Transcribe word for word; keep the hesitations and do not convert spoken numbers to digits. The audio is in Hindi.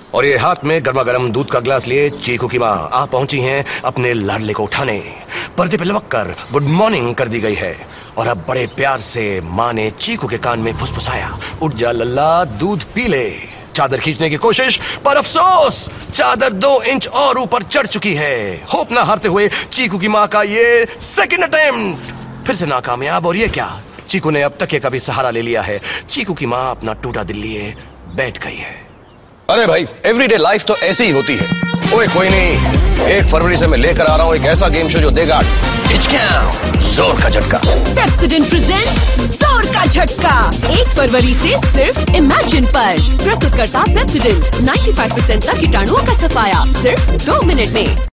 और ये हाथ में गर्मा गर्म दूध का गिलास लिए चीकू की माँ आ पहुंची हैं अपने लाडले को उठाने। पर्दे पे लपक कर गुड मॉर्निंग कर दी गई है और अब बड़े प्यार से माँ ने चीकू के कान में फुसफुसाया, उठ जा लल्ला, दूध पी ले। चादर खींचने की कोशिश, पर अफसोस चादर दो इंच और ऊपर चढ़ चुकी है। होप ना हारते हुए चीकू की माँ का ये सेकंड अटेम्प्ट फिर से नाकामयाब। और ये क्या, चीकू ने अब तकिए का भी सहारा ले लिया है। चीकू की माँ अपना टूटा दिल लिए बैठ गई है। अरे भाई, एवरीडे लाइफ तो ऐसी ही होती है। ओए कोई नहीं, एक फरवरी से मैं लेकर आ रहा हूँ एक ऐसा गेम शो जो देगा जोर का झटका। पेप्सोडेंट प्रेजेंट्स जोर का झटका, एक फरवरी से सिर्फ इमेजिन पर। प्रस्तुत करता पेप्सोडेंट, पचानवे परसेंट तक कीटाणुओं का सफाया सिर्फ दो मिनट में।